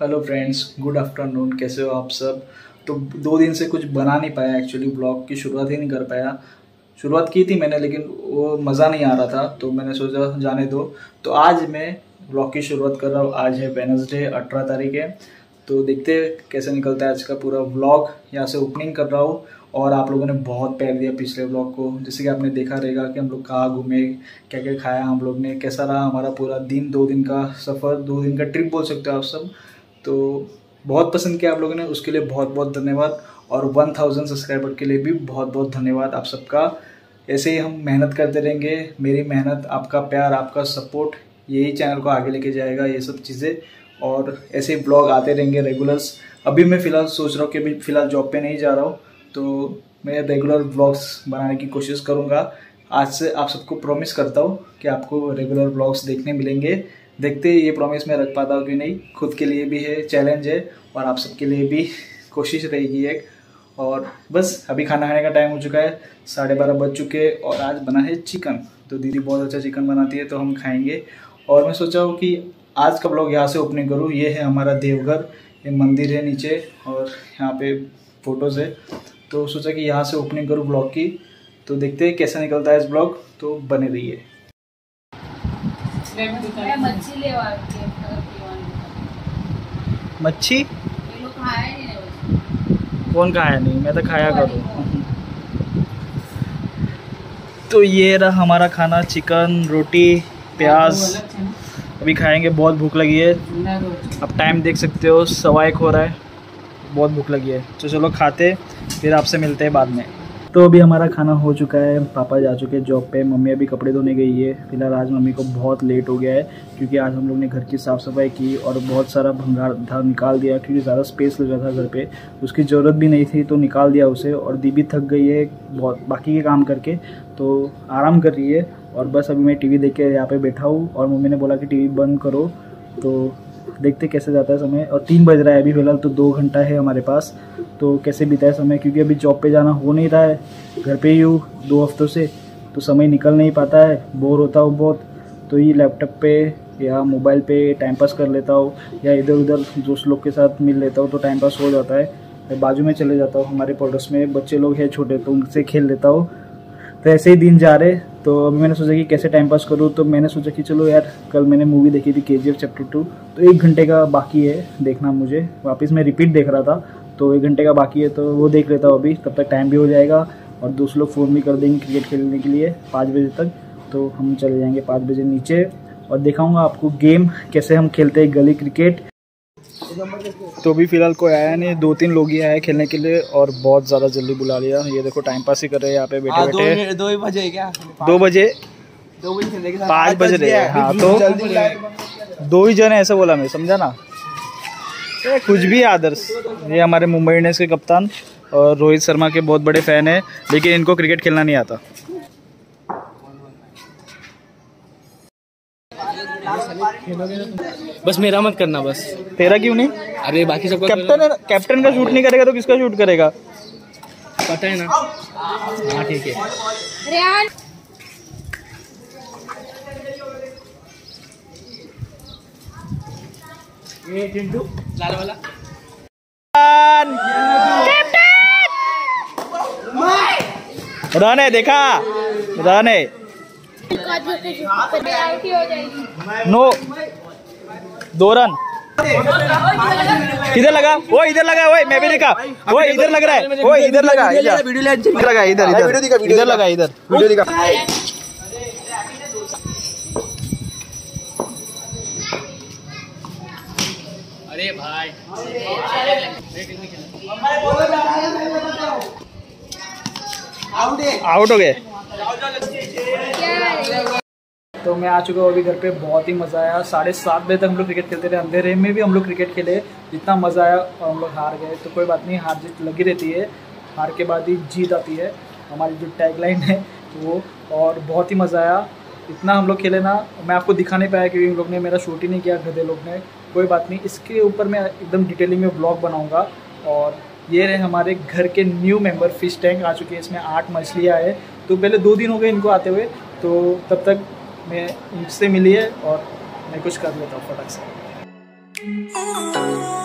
Hello friends, good afternoon. कैसे हो आप सब? तो 2 दिन से कुछ बना नहीं पाया, एक्चुअली ब्लॉग की शुरुआत ही नहीं कर पाया। शुरुआत की थी मैंने, लेकिन वो मज़ा नहीं आ रहा था, तो मैंने सोचा जाने दो। तो आज मैं ब्लॉग की शुरुआत कर रहा हूँ। आज है वेडनेसडे, 18 तारीख है। तो देखते हैं कैसे निकलता है आज का पूरा व्लॉग। यहाँ से ओपनिंग कर रहा हूँ। और आप लोगों ने बहुत प्यार दिया पिछले व्लॉग को, जैसे कि आपने देखा रहेगा कि हम लोग कहाँ घूमे, क्या क्या खाया हम लोग ने, कैसा रहा हमारा पूरा दिन, 2 दिन का सफ़र, 2 दिन का ट्रिप बोल सकते हो आप सब। तो बहुत पसंद किया आप लोगों ने, उसके लिए बहुत बहुत धन्यवाद। और 1000 सब्सक्राइबर के लिए भी बहुत बहुत धन्यवाद आप सबका। ऐसे ही हम मेहनत करते रहेंगे। मेरी मेहनत, आपका प्यार, आपका सपोर्ट यही चैनल को आगे लेके जाएगा, ये सब चीज़ें। और ऐसे ही ब्लॉग आते रहेंगे रेगुलर्स। अभी मैं फ़िलहाल सोच रहा हूँ कि अभी फ़िलहाल जॉब पे नहीं जा रहा हूँ, तो मैं रेगुलर ब्लॉग्स बनाने की कोशिश करूँगा। आज से आप सबको प्रॉमिस करता हूँ कि आपको रेगुलर ब्लॉग्स देखने मिलेंगे। देखते ये प्रॉमिस मैं रख पाता हूँ कि नहीं। खुद के लिए भी है, चैलेंज है, और आप सबके लिए भी कोशिश रहेगी एक। और बस अभी खाना खाने का टाइम हो चुका है, 12:30 बज चुके हैं। और आज बना है चिकन। तो दीदी बहुत अच्छा चिकन बनाती है, तो हम खाएंगे। और मैं सोचा हूँ कि आज का ब्लॉग यहाँ से ओपनिंग करूँ। ये है हमारा देवघर, ये मंदिर है नीचे, और यहाँ पे फोटोज़ है। तो सोचा कि यहाँ से ओपनिंग करूँ ब्लॉग की। तो देखते हैं कैसा निकलता है इस ब्लॉग, तो बने रहिए। मच्छी कौन खाया नहीं, मैं तो खाया करूँ। तो ये रहा हमारा खाना, चिकन, रोटी, प्याज। अभी खाएंगे, बहुत भूख लगी है। अब टाइम देख सकते हो, 1:15 हो रहा है। बहुत भूख लगी है, तो चलो खाते, फिर आपसे मिलते हैं बाद में। तो अभी हमारा खाना हो चुका है। पापा जा चुके हैं जॉब पे, मम्मी अभी कपड़े धोने गई है। फिलहाल आज मम्मी को बहुत लेट हो गया है, क्योंकि आज हम लोग ने घर की साफ़ सफाई की और बहुत सारा भंगार था निकाल दिया, क्योंकि ज़्यादा स्पेस लग रहा था घर पे, उसकी ज़रूरत भी नहीं थी, तो निकाल दिया उसे। और दीदी थक गई है बहुत बाकी के काम करके, तो आराम कर रही है। और बस अभी मैं टीवी देख के यहाँ पे बैठा हूँ, और मम्मी ने बोला कि टीवी बंद करो। तो देखते कैसे जाता है समय। और 3 बज रहा है अभी फ़िलहाल, तो 2 घंटा है हमारे पास। तो कैसे बीता है समय, क्योंकि अभी जॉब पे जाना हो नहीं रहा है, घर पे ही हूँ 2 हफ्तों से, तो समय निकल नहीं पाता है, बोर होता हूँ बहुत। तो ये लैपटॉप पे या मोबाइल पे टाइम पास कर लेता हूँ, या इधर उधर दोस्त लोग के साथ मिल लेता हूँ, तो टाइम पास हो जाता है। मैं बाजू में चले जाता हूँ, हमारे पड़ोस में बच्चे लोग हैं छोटे, तो उनसे खेल लेता हूँ। तो ऐसे ही दिन जा रहे। तो अभी मैंने सोचा कि कैसे टाइम पास करूँ, तो मैंने सोचा कि चलो यार, कल मैंने मूवी देखी थी KGF चैप्टर 2, तो 1 घंटे का बाकी है देखना मुझे। वापस मैं रिपीट देख रहा था, तो 1 घंटे का बाकी है, तो वो देख लेता हूँ अभी, तब तक टाइम भी हो जाएगा। और दोस्त लोग फ़ोन भी कर देंगे क्रिकेट खेलने के लिए 5 बजे तक, तो हम चले जाएंगे 5 बजे नीचे, और दिखाऊँगा आपको गेम कैसे हम खेलते हैं, गली क्रिकेट। तो अभी फ़िलहाल कोई आया नहीं, 2-3 लोग ही आए खेलने के लिए, और बहुत ज़्यादा जल्दी बुला लिया। ये देखो टाइम पास ही कर रहे हैं यहाँ पे बैठे बैठे। 2 बजे क्या? 2 बजे 5 बज रहे हैं। हाँ, तो 2 ही जन है, ऐसा बोला मैं, समझा ना। कुछ भी आदर्श। ये हमारे मुंबई इंडियंस के कप्तान और रोहित शर्मा के बहुत बड़े फ़ैन हैं, लेकिन इनको क्रिकेट खेलना नहीं आता। बस मेरा मत करना बस। तेरा क्यों नहीं? अरे बाकी सबका कैप्टन का शूट नहीं करेगा तो किसका शूट करेगा? पता है ना। हाँ ठीक है। ये चिंटू लाल वाला रन है, देखा रन है। No, 2 run. किधर लगा? वो इधर लगा, वो मैं भी देखा, वो इधर लग रहा है, वो इधर लगा, वीडियो लगा, इधर इधर लगा, इधर वीडियो दिखा। अरे भाई आउट हो गए। तो मैं आ चुका हूँ अभी घर पे। बहुत ही मज़ा आया। 7:30 बजे तक हम लोग क्रिकेट खेलते रहे, अंधेरे में भी हम लोग क्रिकेट खेले, इतना मज़ा आया। और हम लोग हार गए, तो कोई बात नहीं, हार जीत लगी रहती है, हार के बाद ही जीत आती है, हमारी जो टैगलाइन है वो। और बहुत ही मज़ा आया, इतना हम लोग खेले ना, मैं आपको दिखा नहीं पाया क्योंकि इन लोग ने मेरा शूट ही नहीं किया, गधे लोग ने। कोई बात नहीं, इसके ऊपर मैं एकदम डिटेलिंग में ब्लॉग बनाऊँगा। और ये रहे हमारे घर के न्यू मेंबर, फिश टैंक आ चुकी है, इसमें 8 मछलियाँ है। तो पहले 2 दिन हो गए इनको आते हुए, तो तब तक मैं इनसे मिली है और मैं कुछ कर लेता हूँ फटाक से।